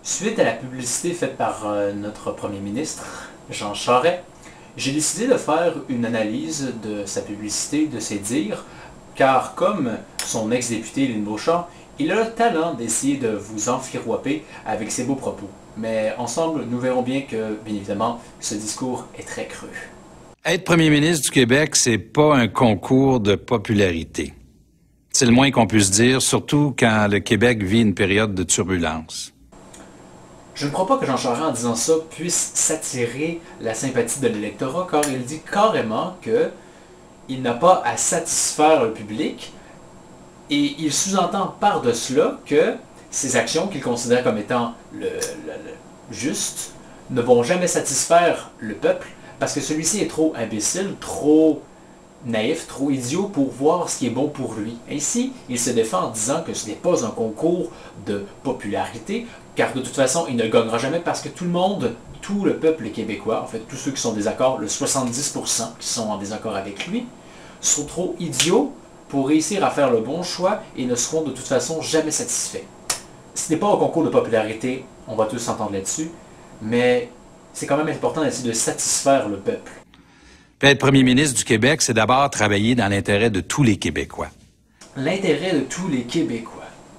Suite à la publicité faite par notre premier ministre, Jean Charest, j'ai décidé de faire une analyse de sa publicité, de ses dires, car comme son ex-député Lynn Beauchamp, il a le talent d'essayer de vous enfirouapper avec ses beaux propos. Mais ensemble, nous verrons bien que, bien évidemment, ce discours est très creux. Être premier ministre du Québec, c'est pas un concours de popularité. C'est le moins qu'on puisse dire, surtout quand le Québec vit une période de turbulence. Je ne crois pas que Jean Charest, en disant ça, puisse s'attirer la sympathie de l'électorat, car il dit carrément qu'il n'a pas à satisfaire le public, et il sous-entend par de cela que ces actions qu'il considère comme étant justes ne vont jamais satisfaire le peuple, parce que celui-ci est trop imbécile, trop naïf, trop idiot pour voir ce qui est bon pour lui. Ainsi, il se défend en disant que ce n'est pas un concours de popularité, car de toute façon, il ne gagnera jamais parce que tout le monde, tout le peuple québécois, en fait, tous ceux qui sont en désaccord, le 70% qui sont en désaccord avec lui, sont trop idiots pour réussir à faire le bon choix et ne seront de toute façon jamais satisfaits. Ce n'est pas un concours de popularité, on va tous s'entendre là-dessus, mais c'est quand même important d'essayer de satisfaire le peuple. Puis être premier ministre du Québec, c'est d'abord travailler dans l'intérêt de tous les Québécois. L'intérêt de tous les Québécois.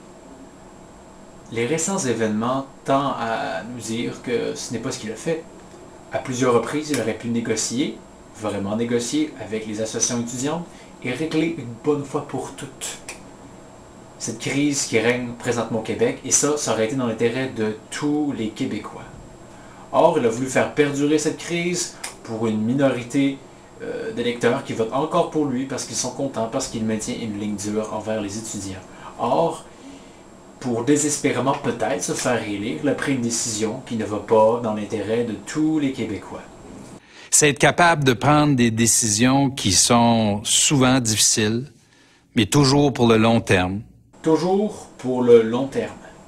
Les récents événements tendent à nous dire que ce n'est pas ce qu'il a fait. À plusieurs reprises, il aurait pu négocier, vraiment négocier avec les associations étudiantes et régler une bonne fois pour toutes cette crise qui règne présentement au Québec, et ça aurait été dans l'intérêt de tous les Québécois. Or, il a voulu faire perdurer cette crise pour une minorité d'électeurs qui votent encore pour lui parce qu'ils sont contents, parce qu'il maintient une ligne dure envers les étudiants. Or, pour désespérément peut-être se faire élire, il a pris une décision qui ne va pas dans l'intérêt de tous les Québécois. C'est être capable de prendre des décisions qui sont souvent difficiles, mais toujours pour le long terme. Toujours pour le long terme.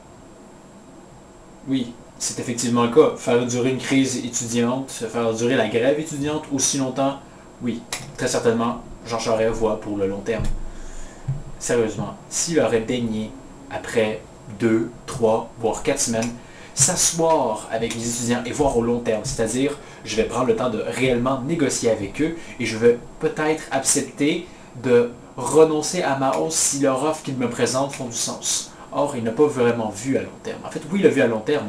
Oui, c'est effectivement le cas. Faire durer une crise étudiante, faire durer la grève étudiante aussi longtemps, oui, très certainement, Jean Charest voit pour le long terme. Sérieusement, s'il aurait daigné, après 2, 3, voire 4 semaines, s'asseoir avec les étudiants et voir au long terme, c'est-à-dire, je vais prendre le temps de réellement négocier avec eux et je vais peut-être accepter de renoncer à ma hausse si leurs offres qu'ils me présentent font du sens. Or, il n'a pas vraiment vu à long terme. En fait, oui, il a vu à long terme,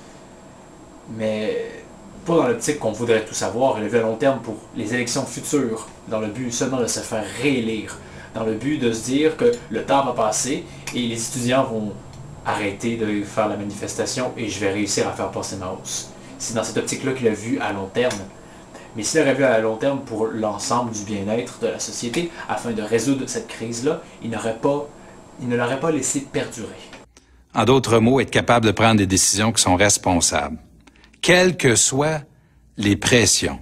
mais pas dans l'optique qu'on voudrait tout savoir. Il a vu à long terme pour les élections futures, dans le but seulement de se faire réélire, dans le but de se dire que le temps va passer et les étudiants vont arrêter de faire la manifestation et je vais réussir à faire passer ma hausse. C'est dans cette optique-là qu'il a vu à long terme. Mais s'il aurait vu à long terme pour l'ensemble du bien-être de la société, afin de résoudre cette crise-là, il ne l'aurait pas laissé perdurer. En d'autres mots, être capable de prendre des décisions qui sont responsables, quelles que soient les pressions.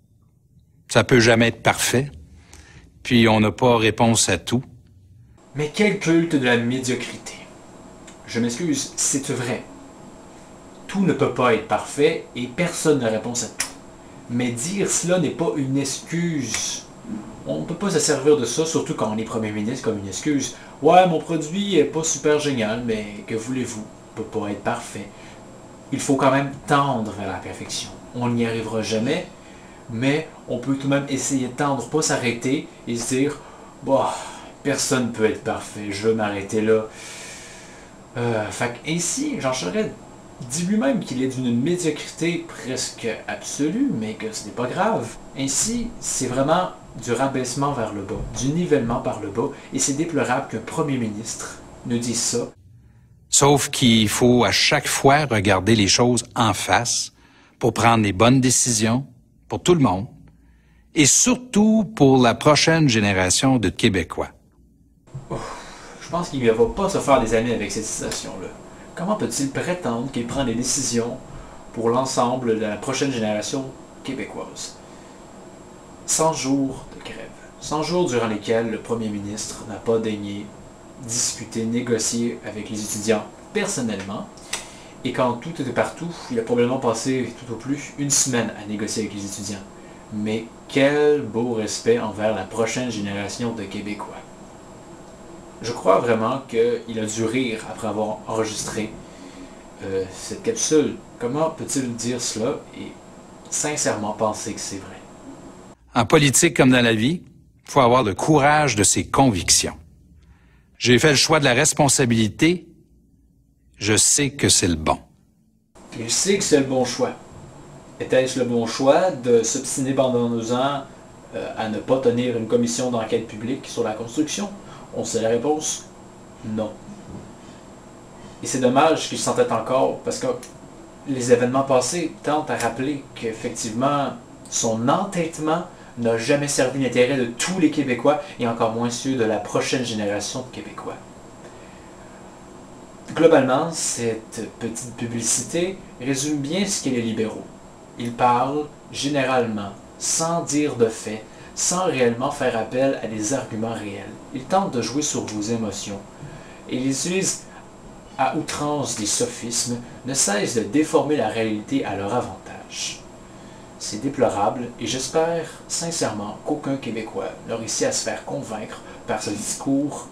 Ça peut jamais être parfait, puis on n'a pas réponse à tout. Mais quel culte de la médiocrité. Je m'excuse, c'est vrai. Tout ne peut pas être parfait et personne n'a réponse à tout. Mais dire cela n'est pas une excuse. On ne peut pas se servir de ça, surtout quand on est premier ministre, comme une excuse. Ouais, mon produit est pas super génial, mais que voulez-vous? Il ne peut pas être parfait. Il faut quand même tendre vers la perfection. On n'y arrivera jamais, mais on peut tout de même essayer de tendre, pas s'arrêter et se dire bah, personne ne peut être parfait, je veux m'arrêter là. Fait ainsi, Jean Charest dit lui-même qu'il est d'une médiocrité presque absolue, mais que ce n'est pas grave. Ainsi, c'est vraiment du rabaissement vers le bas, du nivellement par le bas, et c'est déplorable qu'un premier ministre nous dise ça. Sauf qu'il faut à chaque fois regarder les choses en face pour prendre les bonnes décisions pour tout le monde et surtout pour la prochaine génération de Québécois. Je pense qu'il ne va pas se faire des amis avec cette situation-là. Comment peut-il prétendre qu'il prend des décisions pour l'ensemble de la prochaine génération québécoise? 100 jours de grève. 100 jours durant lesquels le premier ministre n'a pas daigné discuter, négocier avec les étudiants personnellement. Et quand tout était partout, il a probablement passé tout au plus une semaine à négocier avec les étudiants. Mais quel beau respect envers la prochaine génération de Québécois. Je crois vraiment qu'il a dû rire après avoir enregistré cette capsule. Comment peut-il dire cela et sincèrement penser que c'est vrai? En politique comme dans la vie, il faut avoir le courage de ses convictions. J'ai fait le choix de la responsabilité. Je sais que c'est le bon. Il sait que c'est le bon choix. Était-ce le bon choix de s'obstiner pendant 2 ans à ne pas tenir une commission d'enquête publique sur la construction? On sait la réponse. Non. Et c'est dommage qu'il s'entête encore parce que les événements passés tentent à rappeler qu'effectivement, son entêtement n'a jamais servi l'intérêt de tous les Québécois et encore moins ceux de la prochaine génération de Québécois. Globalement, cette petite publicité résume bien ce qu'est les libéraux. Ils parlent, généralement, sans dire de fait, sans réellement faire appel à des arguments réels. Ils tentent de jouer sur vos émotions. Et ils utilisent à outrance des sophismes, ne cessent de déformer la réalité à leur avantage. C'est déplorable et j'espère sincèrement qu'aucun Québécois n'a réussi à se faire convaincre par ce discours.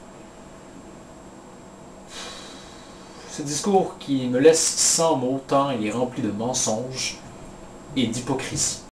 Ce discours qui me laisse sans mots tant il est rempli de mensonges et d'hypocrisie.